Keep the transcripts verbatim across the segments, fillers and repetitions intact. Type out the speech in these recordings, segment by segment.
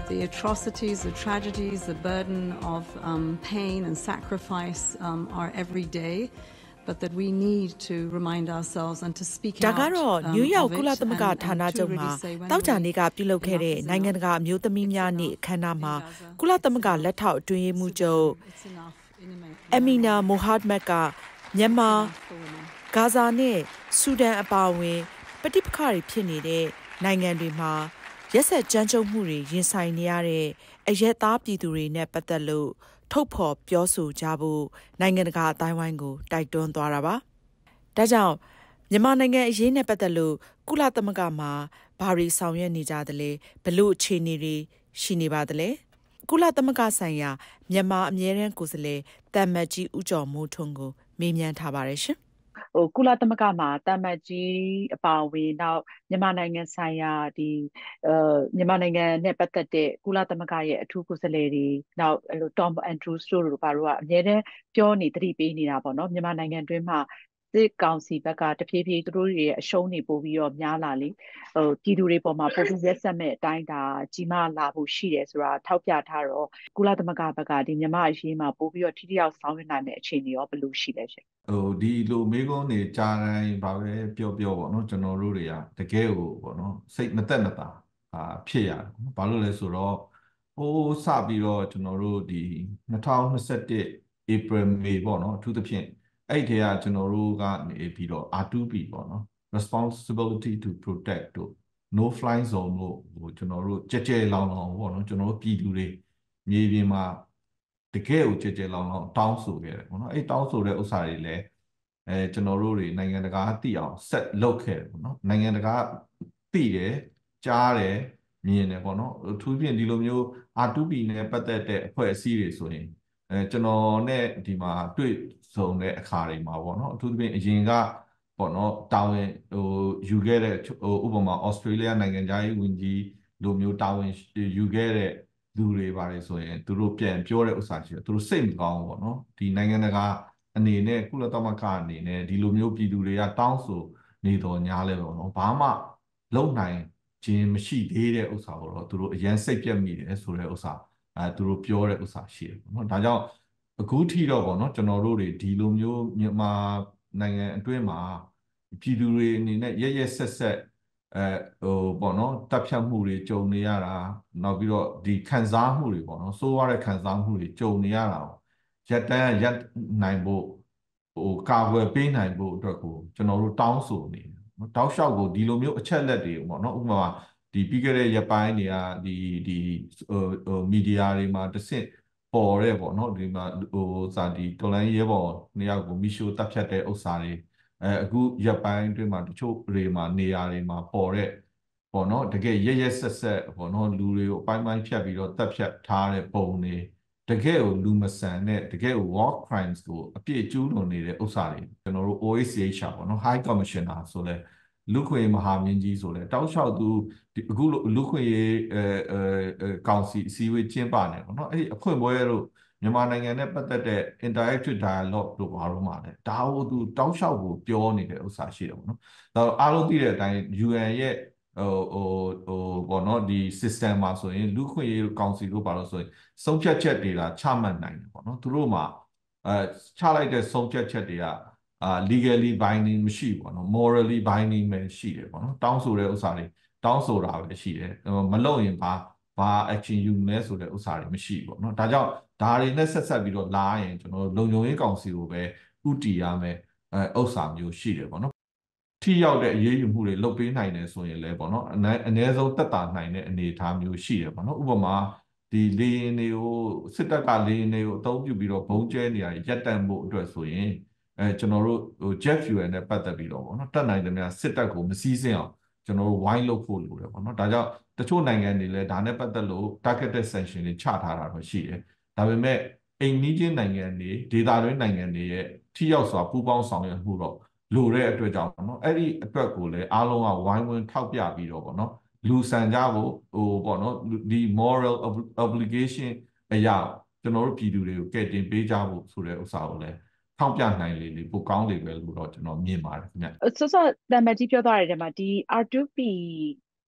the atrocities, the tragedies, the burden of um, pain and sacrifice um, are every day, but that we need to remind ourselves and to speak out um, of it ဒါကတော့နယူးယောက်ကုလသမဂ္ဂဌာနချုပ်မှာတောက်ကြနေကပြုလုပ်ခဲ့တဲ့နိုင်ငံတကာအမျိုးသမီးများနေ့အခမ်းအနားမှာကုလသမဂ္ဂလက်ထောက်အတွင်းရေးမှူးချုပ်အမီနာမိုဟာမက်ကမြန်မာဂါဇာနဲ့ဆူဒန်အပါအဝင်ပဋိပက္ခတွေဖြစ်နေတဲ့နိုင်ငံတွေမှာရက်စက်ကြမ်းကြုတ်မှုတွေရင်ဆိုင်နေရတဲ့အရက်သားပြည်သူတွေနဲ့ပတ်သက်လို့ထုတ်ဖော်ပြောဆိုကြဖို့နိုင်ငံတကာအတိုင်းဝိုင်းကိုတိုက်တွန်းသွားတာပါ။ဒါကြောင့်မြန်မာနိုင်ငံအရေးနဲ့ပတ်သက်လို့ကုလသမဂ္ဂမှာဘာတွေဆောင်ရွက်နေကြသလဲဘလို့အခြေအနေတွေရှိနေပါသလဲကုလသမဂ္ဂဆိုင်ရာမြန်မာအမြဲတမ်းကိုယ်စားလှယ်တမ်မတ်ကြီးဦးကျော်မိုးထွန်းကိုမေးမြန်းထားပါတယ်ရှင်ဟိုကုလသမဂ္ဂမှာတမတ်ကြီးအပါအဝင်နောက်မြန်မာနိုင်ငံဆိုင်ရာဒီအဲမြန်မာနိုင်ငံနဲ့ပတ်သက်တဲ့ကုလသမဂ္ဂရဲ့အထူးကိုယ်စားလှယ်တွေနောက်အဲ့လို Tom Andrews တို့ဘာလို့ကအများနဲ့ပြောနေတတိပေးနေတာပေါ့နော်မြန်မာနိုင်ငံတွင်းမှာစစ်ကောင်စီဘက်ကတဖြည်းဖြည်းသူတို့ရဲ့အရှုံးတွေပို့ပြီးတော့များလာလေဟိုပြည်သူတွေပေါ်မှာပို့ပြီးရက်ဆက်မဲ့အတိုင်းဒါကြီးမားလာဖို့ရှိတယ်ဆိုတာထောက်ပြထားတော့ကုလသမဂ္ဂဘက်ကဒီမြန်မာအရေးမှာပို့ပြီးတော့ထိထိရောက်ဆောင်ရွက်နိုင်မယ့်အခြေအနေရောဘယ်လိုရှိလဲရှင်ဟိုဒီလိုမေးခွန်းတွေကြားတိုင်းဘာပဲပြောပြောပေါ့နော်ကျွန်တော်တို့တွေကတကယ်ကိုပေါ့နော်စိတ်မသက်မသာအာဖြစ်ရတယ်ဘာလို့လဲဆိုတော့ဟိုစပြီးတော့ကျွန်တော်တို့ဒီ၂၀၂၁ April May ပေါ့နော်အထူးသဖြင့်အဲ့ဒီကကျွန်တော်တို့ကနေပြီးတော့ R two P ပေါ့နော် responsibility to protect တို့ no fly zone တို့ဟိုကျွန်တော်တို့ကြဲကြဲလောင်လောင်ပေါ့နော်ကျွန်တော်တို့ပြည်သူတွေမြေပြင်မှာတကယ်ကိုကြဲကြဲလောင်လောင်တောင်းဆိုခဲ့တယ်ပေါ့နော်အဲ့တောင်းဆိုတဲ့ဥစ္စာတွေလည်းအဲကျွန်တော်တို့တွေနိုင်ငံတကာသိအောင်ဆက်လုပ်ခဲ့တယ်ပေါ့နော်နိုင်ငံတကာသိတယ်ကြားတယ်မြင်တယ်ပေါ့နော်အထူးဖြင့်ဒီလိုမျိုး R two P နဲ့ပတ်သက်တဲ့အဖွဲ့အစည်းတွေဆိုရင်အဲကျွန်တော်နဲ့ဒီမှာတွေ့ဆုံတဲ့အခါတွေမှာပေါ့နော်အထူးသဖြင့်အရင်ကပေါ့နော်တာဝန်ဟိုယူခဲ့တဲ့ဟိုဥပမာဩစတြေးလျနိုင်ငံသားရေးဝန်ကြီးလိုမျိုးတာဝန်ယူခဲ့တဲ့လူတွေပါတယ်ဆိုရင်သူတို့ပြန်ပြောတဲ့ဥစ္စာရှိတယ်သူတို့စိတ်မကောင်းဘူးပေါ့နော်ဒီနိုင်ငံတကာအနေနဲ့ကုလသမဂ္ဂအနေနဲ့ဒီလိုမျိုးပြည်သူတွေကတောင်းဆိုနေတော့ညားလဲပေါ့နော်ဘာမှလုံနိုင်ခြင်းမရှိသေးတဲ့ဥစ္စာကိုတော့သူတို့အရန်စိတ်ပြတ်မိတယ်ဆိုတဲ့ဥစ္စာအဲသူတို့ပြောတဲ့ဥစ္စာရှိတယ်ပေါ့နော်ဒါကြောင့်အခုထိတော့ပေါ့နော်ကျွန်တော်တို့တွေဒီလိုမျိုးမြန်မာနိုင်ငံအတွင်းမှာပြည်သူတွေအနေနဲ့ရရဆက်ဆက်အဲဟိုပေါ့နော်တပ်ဖြတ်မှုတွေကြုံနေရတာနောက်ပြီးတော့ဒီခံစားမှုတွေပေါ့နော်စိုးရတဲ့ခံစားမှုတွေကြုံနေရတာရက်တန်းရက်နိုင်ဖို့ဟိုကာကွယ်ပေးနိုင်ဖို့အတွက်ကိုကျွန်တော်တို့တောင်းဆိုနေတယ်နော်တောက်လျှောက်ကိုဒီလိုမျိုးအချက်လက်တွေပေါ့နော်ဥပမာဒီပြီးခဲ့တဲ့ရက်ပိုင်းတွေကဒီဒီဟိုဟိုမီဒီယာတွေမှာတစ်ဆင့်ပေါ်ရဲပေါ့နော်ဒီမှာဟိုစာဒီတော်လိုင်းရဲဘော်နှစ်ယောက်ကိုမီရှိုတပ်ဖြတ်တဲ့ဥစ္စာတွေအဲအခုရက်ပိုင်းအတွင်းမှာတချို့တွေမှာနေရာတွေမှာပေါ်တဲ့ပေါ့နော်တကယ်ရက်ရက်ဆက်ဆက်ပေါ့နော်လူတွေကိုအပိုင်းပိုင်းဖြတ်ပြီးတော့တပ်ဖြတ်ထားတဲ့ပုံတွေတကယ်ကိုလူမဆန်တဲ့တကယ်ကို war crimes ကိုအပြည့်ကျူးလွန်နေတဲ့ဥစ္စာတွေကျွန်တော်တို့ O A C H R ပေါ့နော် High Commissioner ဆိုလဲလူခွေမဟာမင်းကြီးဆိုလဲတောက်လျှောက်သူအခုလူခွေအဲအဲကောင်စီအစည်းအဝေးကျင်းပနေပေါ့နော်အဲ့ဒီအခွင့်အရေးတို့မြန်မာနိုင်ငံနဲ့ပတ်သက်တဲ့ interactive dialogue တို့ဘာလို့မှလဲဒါကိုသူတောက်လျှောက်ကိုပြောနေတဲ့ဥစ္စာရှိတယ်ပေါ့နော်ဒါအားလုံးသိတဲ့အတိုင်း U N ရဲ့ဟိုဟိုဟိုပေါ့နော်ဒီ system မှာဆိုရင်လူခွင့်ရေးကောင်စီတို့ဘာလို့ဆိုရင်ဆုံးဖြတ်ချက်တွေလာချမှတ်နိုင်တယ်ပေါ့နော်သူတို့မှာအဲချလိုက်တဲ့ဆုံးဖြတ်ချက်တွေကအာ legally binding မရှိဘူးပေါ့နော် morally binding ပဲရှိတယ်ပေါ့နော်တောင်းဆိုတဲ့ဥစ္စာတွေတောင်းဆိုတာပဲရှိတယ်မလုပ်ရင်ဘာဘာ action ယူမလဲဆိုတဲ့ဥစ္စာတွေမရှိဘူးပေါ့နော်ဒါကြောင့်ဒါတွေနဲ့ဆက်ဆက်ပြီးတော့လာရင်ကျွန်တော်လုံခြုံရေးကောင်စီကိုပဲဥတီရမယ်အဲဥစ္စာမျိုးရှိတယ်ပေါ့နော်ထိရောက်တဲ့အရေးယူမှုတွေလုပ်ပေးနိုင်တယ်ဆိုရင်လည်းပေါ့နော်အနည်းအနည်းဆုံးသက်သာနိုင်တဲ့အနေအထားမျိုးရှိတယ်ပေါ့နော်ဥပမာဒီလေရင်တွေကိုစစ်တပ်ကလေရင်တွေကိုအသုံးပြုပြီးတော့ဘုံကျဲနေရရက်တန့်ဖို့အတွက်ဆိုရင်အဲကျွန်တော်တို့ဟို jet fuel နဲ့ပတ်သက်ပြီးတော့ပေါ့နော်တက်နိုင်တယ်များစစ်တပ်ကိုမစည်းစင်းအောင်ကျွန်တော်တို့ဝိုင်းလုပ်ဖို့လိုတယ်ပေါ့နော်ဒါကြောင့်တချို့နိုင်ငံတွေလည်းဒါနဲ့ပတ်သက်လို့ targeted sanction တွေချထားတာတော့ရှိတယ်ဒါပေမဲ့အိမ်နီးချင်းနိုင်ငံတွေဒေသတွင်းနိုင်ငံတွေရဲ့ထိရောက်စွာပူးပေါင်းဆောင်ရွက်မှုတော့လိုတဲ့အတွက်ကြောင့်ပေါ့နော်အဲ့ဒီအတွက်ကိုလည်းအားလုံးကဝိုင်းဝန်းထောက်ပြပြီးတော့ပေါ့နော်လူဆန်ကြဖို့ဟိုပေါ့နော်ဒီ moral obligation အရာကျွန်တော်တို့ပြည်သူတွေကိုကဲတင်ပေးကြဖို့ဆိုတဲ့ဥစ္စာကိုလည်းထောက်ပြနိုင်လေလေပိုကောင်းလေပဲလို့တော့ကျွန်တော်မြင်ပါတယ်ခင်ဗျဆော့ဆော့တမ်မတ်ကြီးပြောသွားတဲ့ထဲမှာဒီ R two P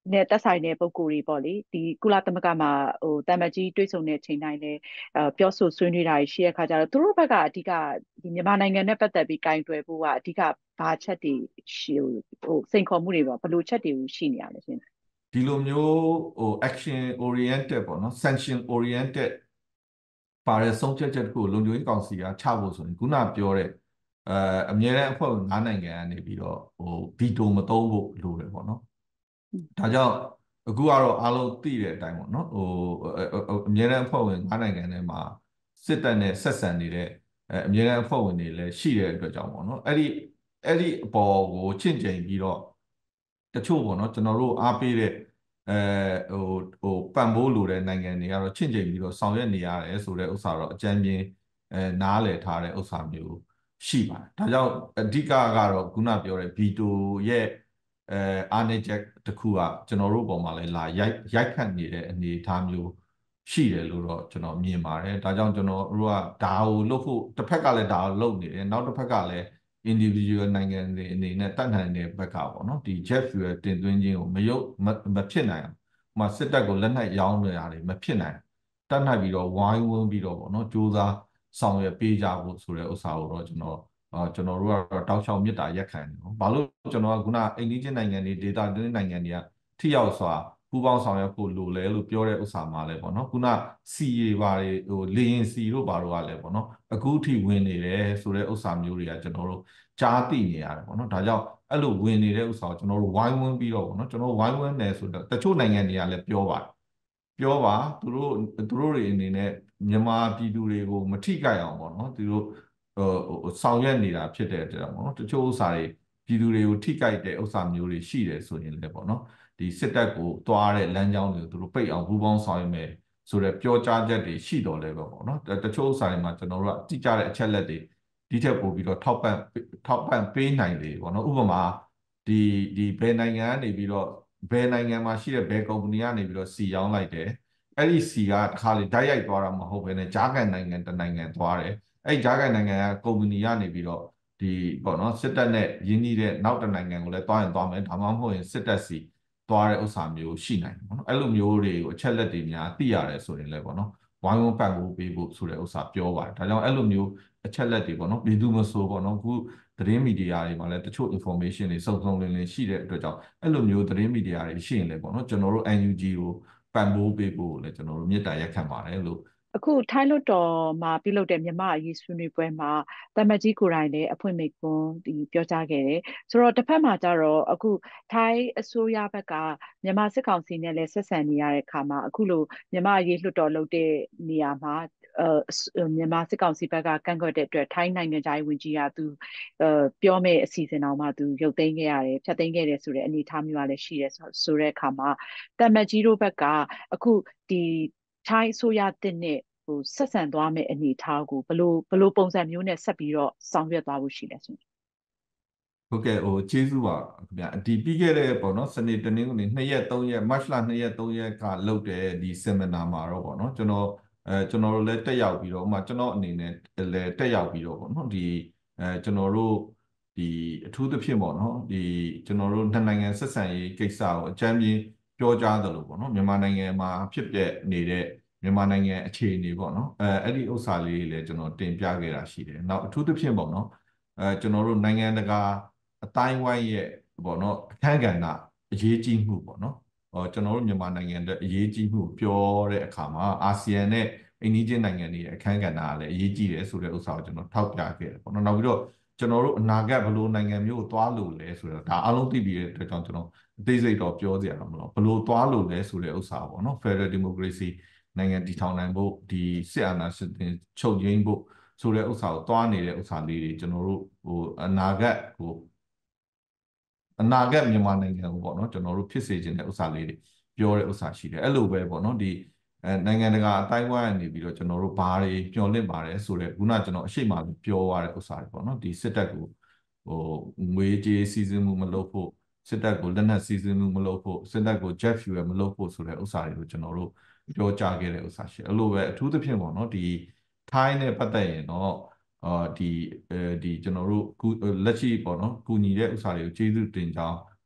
နဲ့တက်ဆိုင်တဲ့ပုံကိုယ်တွေပေါ့လေဒီကုလသမဂ္ဂမှာဟိုတမတ်ကြီးတွေ့ဆုံတဲ့ချိန်တိုင်းလည်းအဲပြောဆိုဆွေးနွေးတာရှိတဲ့အခါကျတော့သူတို့ဘက်ကအဓိကဒီမြန်မာနိုင်ငံနဲ့ပတ်သက်ပြီးကင်တွယ်ဖို့ကအဓိကဘာချက်တွေရှိဟိုစိန်ခေါ်မှုတွေပေါ့ဘယ်လိုချက်တွေရှိနေရလဲရှင်ဒီလိုမျိုးဟို action oriented ပေါ့နော် sanction oriented ပါတဲ့ဆုံးဖြတ်ချက်ကိုလုံခြုံရေးကောင်စီကချဖို့ဆိုရင်ခုနပြောတဲ့အဲအမြဲတမ်းအဖွဲ့ဝင်၅နိုင်ငံကနေပြီးတော့ဟိုဗီတိုမသုံးဖို့လိုတယ်ပေါ့နော်ဒါကြောင့်အခုကတော့အားလုံးသိတဲ့အတိုင်းပေါ့နော်ဟိုအမြဲတမ်းအဖွဲ့ဝင်၅နိုင်ငံထဲမှာစစ်တပ်နဲ့ဆက်ဆံနေတဲ့အမြဲတမ်းအဖွဲ့ဝင်တွေလည်းရှိတဲ့အတွက်ကြောင့်ပေါ့နော်အဲ့ဒီအဲ့ဒီအပေါ်ကိုချင့်ချိန်ပြီးတော့တချို့ပေါ့နော်ကျွန်တော်တို့အားပေးတဲ့အဲဟိုဟိုပံ့ပိုးလိုတဲ့နိုင်ငံတွေကတော့ချင့်ချိန်ပြီးတော့ဆောင်ရွက်နေရတယ်ဆိုတဲ့ဥစ္စာတော့အကြမ်းပြင်းအဲနားလည်ထားတဲ့ဥစ္စာမျိုးရှိပါတယ်ဒါကြောင့်အဓိကကတော့ခုနပြောတဲ့ဗီတိုရဲ့အဲအားနည်းချက်တစ်ခုကကျွန်တော်တို့ပုံမှာလည်းလာရိုက်ရိုက်ခတ်နေတဲ့အနေအထားမျိုးရှိတယ်လို့တော့ကျွန်တော်မြင်ပါတယ်ဒါကြောင့်ကျွန်တော်တို့ကဒါကိုလုပ်ဖို့တစ်ဖက်ကလည်းဒါကိုလုပ်နေတယ်နောက်တစ်ဖက်ကလည်း individual နိုင်ငံတွေအနေနဲ့တတ်နိုင်တဲ့ဘက်ကပေါ့နော်ဒီ jet fuel တင်သွင်းခြင်းကိုမရုပ်မဖြစ်နိုင်အောင်ဟိုစစ်တပ်ကိုလက်နက်ရောင်းနေတာတွေမဖြစ်နိုင်တတ်နိုင်ပြီးတော့ဝိုင်းဝန်းပြီးတော့ပေါ့နော်စူးစမ်းဆောင်ရွက်ပေးကြဖို့ဆိုတဲ့ဥစ္စာကိုတော့ကျွန်တော်အာကျွန်တော်တို့ကတော့တောက်ချောက်မြစ်တာရက်ခံတယ်နော်ဘာလို့ကျွန်တော်ကခုနအိန္ဒိချင်းနိုင်ငံတွေဒေသတွင်းနိုင်ငံတွေကထိရောက်စွာပူးပေါင်းဆောင်ရွက်ဖို့လိုလဲလို့ပြောတဲ့ဥစ္စာမှာလဲပေါ့နော်ခုနစီရီပါတွေဟိုလေရင်စီတို့ဘာတို့ကလည်းပေါ့နော်အခုထိဝင်နေတယ်ဆိုတဲ့ဥစ္စာမျိုးတွေကကျွန်တော်တို့ကြားသိနေရတယ်ပေါ့နော်ဒါကြောင့်အဲ့လိုဝင်နေတဲ့ဥစ္စာကိုကျွန်တော်တို့ဝိုင်းဝန်းပြီးတော့ပေါ့နော်ကျွန်တော်ဝိုင်းဝန်းတယ်ဆိုတော့တချို့နိုင်ငံတွေကလည်းပြောပါတယ်ပြောပါသူတို့သူတို့တွေအနေနဲ့မြန်မာပြည်သူတွေကိုမထိခိုက်အောင်ပေါ့နော်သူတို့ဟိုဆောင်ရွက်နေတာဖြစ်တဲ့အတွက်ပေါ့နော်တချို့ဥစ္စာတွေပြည်သူတွေကိုထိခိုက်တဲ့ဥစ္စာမျိုးတွေရှိတယ်ဆိုရင်လည်းပေါ့နော်ဒီစစ်တပ်ကိုတွားတဲ့လမ်းကြောင်းတွေကိုသူတို့ပိတ်အောင်ပူးပေါင်းဆောင်ရွက်မယ်ဆိုတဲ့ပြောကြားချက်တွေရှိတော်လဲပဲပေါ့နော်တချို့ဥစ္စာတွေမှာကျွန်တော်တို့ကတိကျတဲ့အချက်လက်တွေဒီထက်ပိုပြီးတော့ထောက်ပံ့ထောက်ပံ့ပေးနိုင်တယ်ပေါ့နော်ဥပမာဒီဒီဘယ်နိုင်ငံကနေပြီးတော့ဘယ်နိုင်ငံမှာရှိတဲ့ဘယ်ကုမ္ပဏီကနေပြီးတော့စီရောင်းလိုက်တယ်အဲ့ဒီစီကတစ်ခါလေဓာတ်ရိုက်သွားတာမဟုတ်ဘဲနဲ့ဂျာကန်နိုင်ငံတနိုင်ငံသွားတယ်အဲ့ဂျာကန်နိုင်ငံကကုမ္ပဏီကနေပြီးတော့ဒီပေါ့နော်စစ်တပ်နဲ့ရင်းနှီးတဲ့နောက်တစ်နိုင်ငံကိုလည်းသွားရင်သွားမယ်ဒါမှမဟုတ်ရင်စစ်တပ်စီသွားတဲ့ဥစ္စာမျိုးရှိနိုင်တယ်ပေါ့နော်အဲ့လိုမျိုးတွေကိုအချက်လက်တွေများသိရတယ်ဆိုရင်လည်းပေါ့နော်ဝိုင်းဝန်းပံ့ပိုးပေးဖို့ဆိုတဲ့ဥစ္စာပြောပါတယ်ဒါကြောင့်အဲ့လိုမျိုးအချက်လက်တွေပေါ့နော်ဘယ်သူမဆိုပေါ့နော်အခုသတင်းမီဒီယာတွေမှာလည်းတချို့ information တွေစုံစုံလင်လင်ရှိတဲ့အတွက်ကြောင့်အဲ့လိုမျိုးသတင်းမီဒီယာတွေရှိရင်လည်းပေါ့နော်ကျွန်တော်တို့ N U G ကိုပံ့ပိုးပေးဖို့လည်းကျွန်တော်တို့မြစ်တာရက်ခံပါတယ်လို့အခုထိုင်းလွှတ်တော်မှာပြုလုပ်တဲ့မြန်မာအရေးဆွေးနွေးပွဲမှာတမတ်ကြီးကိုယ်တိုင်လည်းအဖွင့်မိန့်ခွန်းဒီပြောကြားခဲ့တယ်ဆိုတော့တစ်ဖက်မှာကျတော့အခုထိုင်းအစိုးရဘက်ကမြန်မာစစ်ကောင်စီနဲ့လည်းဆက်ဆံနေရတဲ့အခါမှာအခုလိုမြန်မာအရေးလွှတ်တော်လုပ်တဲ့နေရာမှာအဲမြန်မာစစ်ကောင်စီဘက်ကကန့်ကွက်တဲ့အတွက်ထိုင်းနိုင်ငံသားဝင်ကြီးကသူအဲပြောမဲ့အစီအစဉ်အောင်မှသူရုပ်သိမ်းခဲ့ရတယ်ဖြတ်သိမ်းခဲ့တယ်ဆိုတဲ့အနေအထားမျိုးကလည်းရှိတယ်ဆိုတဲ့အခါမှာတမတ်ကြီးတို့ဘက်ကအခုဒီထိုင်းအစိုးရတဲ့နဲ့ဟိုဆက်ဆံသွားမယ့်အနေအထားကိုဘယ်လိုဘယ်လိုပုံစံမျိုးနဲ့ဆက်ပြီးတော့ဆောင်ရွက်သွားဖို့ရှိလဲဆိုဟုတ်ကဲ့ဟိုကျေးဇူးပါခင်ဗျာဒီပြီးခဲ့တဲ့ပေါ့နော်စနေတနင်္ဂနွေနှစ်ရက်သုံးရက်မတ်လနှစ်ရက်သုံးရက်ကလုပ်တဲ့ဒီ seminar မှာတော့ပေါ့နော်ကျွန်တော်အဲကျွန်တော်တို့လည်းတက်ရောက်ပြီးတော့ဥပမာကျွန်တော်အနေနဲ့လည်းတက်ရောက်ပြီးတော့ပေါ့နော်ဒီအဲကျွန်တော်တို့ဒီအထူးသဖြင့်ပေါ့နော်ဒီကျွန်တော်တို့နှစ်နိုင်ငံဆက်ဆံရေးကိစ္စကိုအကြမ်းပြင်းပြောကြားသလိုပေါ့နော်မြန်မာနိုင်ငံမှာဖြစ်ပျက်နေတဲ့မြန်မာနိုင်ငံအခြေအနေပေါ့နော်အဲအဲ့ဒီဥစ္စာလေးလည်းကျွန်တော်တင်ပြခဲ့တာရှိတယ်နောက်အထူးသဖြင့်ပေါ့နော်အဲကျွန်တော်တို့နိုင်ငံတကာအတိုင်းဝိုင်းရဲ့ပေါ့နော်အခန်းကဏ္ဍအရေးကြီးမှုပေါ့နော်ဟောကျွန်တော်တို့မြန်မာနိုင်ငံအတွက်အရေးကြီးမှုပြောတဲ့အခါမှာအာဆီယံနဲ့အိန္ဒိယနိုင်ငံတွေရဲ့အခန်းကဏ္ဍကလည်းအရေးကြီးတယ်ဆိုတဲ့ဥစ္စာကိုကျွန်တော်ထောက်ပြခဲ့တယ်ပေါ့နော်နောက်ပြီးတော့ကျွန်တော်တို့အနာဂတ်ဘယ်လိုနိုင်ငံမျိုးကိုသွားလို့လဲဆိုတော့ဒါအလုံးသိပြီးတဲ့အတွက်ကြောင့်ကျွန်တော်အသေးစိတ်တော့ပြောစရာမလိုဘယ်လိုသွားလို့လဲဆိုတဲ့ဥစ္စာပေါ့နော် Federal Democracy နိုင်ငံတည်ထောင်နိုင်ဖို့ဒီစစ်အာဏာရှင်ချုပ်ငြိမ်းဖို့ဆိုတဲ့ဥစ္စာကိုသွားနေတဲ့ဥစ္စာလေးတွေကျွန်တော်တို့ဟိုအနာဂတ်ဟိုအနာဂတ်မြန်မာနိုင်ငံကိုပေါ့နော်ကျွန်တော်တို့ဖြစ်စေခြင်းတဲ့ဥစ္စာလေးတွေပြောတဲ့ဥစ္စာရှိတယ်အဲ့လိုပဲပေါ့နော်ဒီအဲနိုင်ငံတကာအတိုင်းဝိုင်းကနေပြီးတော့ကျွန်တော်တို့ဘာတွေညှော်လင့်ပါတယ်ဆိုတဲ့ခုနကျွန်တော်အရှိမပြောရတဲ့ဥစ္စာတွေပေါ့နော်ဒီစစ်တပ်ကိုဟိုငွေကြေးစီစဉ်မှုမလုပ်ဖို့စစ်တပ်ကိုလက်နက်စီစဉ်မှုမလုပ်ဖို့စစ်တပ်ကို jet fuel မလုပ်ဖို့ဆိုတဲ့ဥစ္စာတွေကိုကျွန်တော်တို့ပြောကြားခဲ့တဲ့ဥစ္စာရှိအဲ့လိုပဲအထူးသဖြင့်ပေါ့နော်ဒီထိုင်းနဲ့ပတ်သက်ရင်တော့အာဒီအဲဒီကျွန်တော်တို့လက်ရှိပေါ့နော်ကူညီတဲ့ဥစ္စာတွေကိုကျေးဇူးတင်ကြောင်း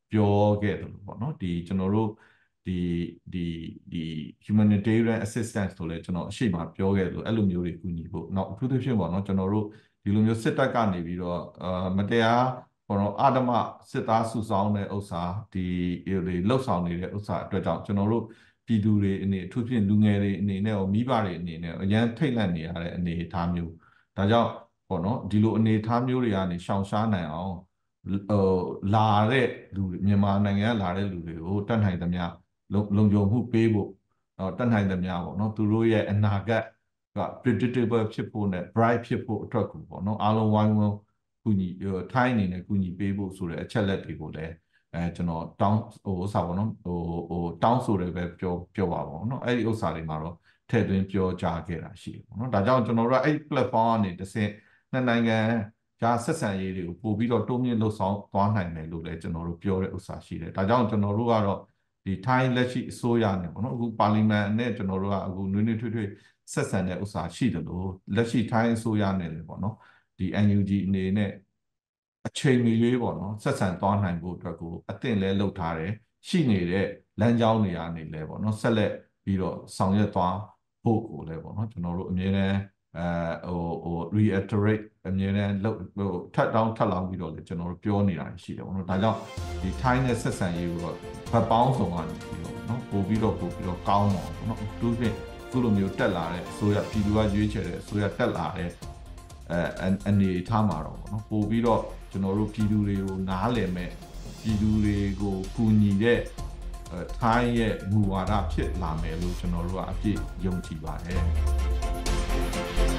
ပြောခဲ့တယ်လို့ပေါ့နော်ဒီကျွန်တော်တို့ဒီဒီဒီ humanitarian assistance ဆိုလဲကျွန်တော်အရှိမပြောခဲ့လို့အဲ့လိုမျိုးတွေကူညီဖို့နောက်အထူးသဖြင့်ပေါ့နော်ကျွန်တော်တို့ဒီလိုမျိုးစစ်တပ်ကနေပြီးတော့အာမတရားပေါ့နော်အာဓမစစ်သားစုဆောင်းတဲ့ဥစ္စာဒီဒီလှုပ်ဆောင်နေတဲ့ဥစ္စာအတွက်ကြောင့်ကျွန်တော်တို့ပြည်သူတွေအနေအထူးဖြင့်လူငယ်တွေအနေနဲ့ရောမိဘတွေအနေနဲ့အရန်ထိတ်လန့်နေရတဲ့အနေအထားမျိုးဒါကြောင့်ပေါ့နော်ဒီလိုအနေအထားမျိုးတွေကနေရှောင်ရှားနိုင်အောင်ဟိုလာတဲ့လူမြန်မာနိုင်ငံကလာတဲ့လူတွေကိုတတ်နိုင်သမျှလုံခြုံမှုပေးဖို့တတ်နိုင်သမျှပေါ့နော်သူတို့ရဲ့အနာဂတ်က predictable ဖြစ်ဖို့နဲ့ bright ဖြစ်ဖို့အတွက်ကိုပေါ့နော်အားလုံးဝိုင်းဝန်းကူညီထိုင်းအနေနဲ့ကူညီပေးဖို့ဆိုတဲ့အချက်လက်တွေကိုလည်းအဲကျွန်တော်တောင်းဟိုဥစ္စာပေါ့နော်ဟိုဟိုတောင်းဆိုတယ်ပဲပြောပြောပါပေါ့နော်အဲ့ဒီဥစ္စာတွေမှာတော့ထည့်သွင်းပြောကြားခဲ့တာရှိတယ်ပေါ့နော်ဒါကြောင့်ကျွန်တော်တို့ကအဲ့ platform ကနေတစ်ဆင့်နှစ်နိုင်ငံဂျာဆက်ဆံရေးတွေကိုပို့ပြီးတော့တိုးမြင့်လှုပ်ဆောင်သွားနိုင်တယ်လို့လည်းကျွန်တော်တို့ပြောတဲ့ဥစ္စာရှိတယ်ဒါကြောင့်ကျွန်တော်တို့ကတော့ဒီထိုင်းလက်ရှိအစိုးရနဲ့ပေါ့နော်အခုပါလီမန်နဲ့ကျွန်တော်တို့ကအခုနွေးနွေးထွေးထွေးဆက်ဆံတဲ့ဥစ္စာရှိတယ်လို့လက်ရှိထိုင်းအစိုးရနဲ့လည်းပေါ့နော်ဒီ N U G အနေနဲ့အချိန်မီရွေးပေါ့နော်ဆက်ဆံသွားနိုင်ဖို့အတွက်ကိုအသင့်လဲလုပ်ထားတယ်ရှိနေတဲ့လမ်းကြောင်းတွေကနေလဲပေါ့နော်ဆက်လက်ပြီးတော့ဆောင်ရွက်သွားဖို့ကိုလဲပေါ့နော်ကျွန်တော်တို့အမြဲတမ်းအဲဟိုဟို reiterate အမြဲတမ်းလုပ်ဟိုထပ်တောင်းထပ်လောင်းပြီးတော့လေကျွန်တော်တို့ပြောနေတာရှိတယ်ပေါ့နော်ဒါကြောင့်ဒီထိုင်းနဲ့ဆက်ဆံရေးကိုတော့ဗတ်ပေါင်းဆောင်ကနေပြီးတော့နော်ပို့ပြီးတော့ပို့ပြီးတော့ကောင်းတော့ပေါ့နော်သူဖြင့်ခုလိုမျိုးတက်လာတဲ့အစိုးရပြည်သူကရွေးချယ်တဲ့အစိုးရတက်လာတဲ့အဲအနေထားမှာတော့ပေါ့နော်ပို့ပြီးတော့ကျွန်တော်တို့ပြည်သူတွေကိုနားလည်မဲ့ပြည်သူတွေကိုကူညီတဲ့ထိုင်းရဲ့မူဝါဒဖြစ်လာမယ်လို့ကျွန်တော်တို့ကအပြည့်ယုံကြည်ပါတယ်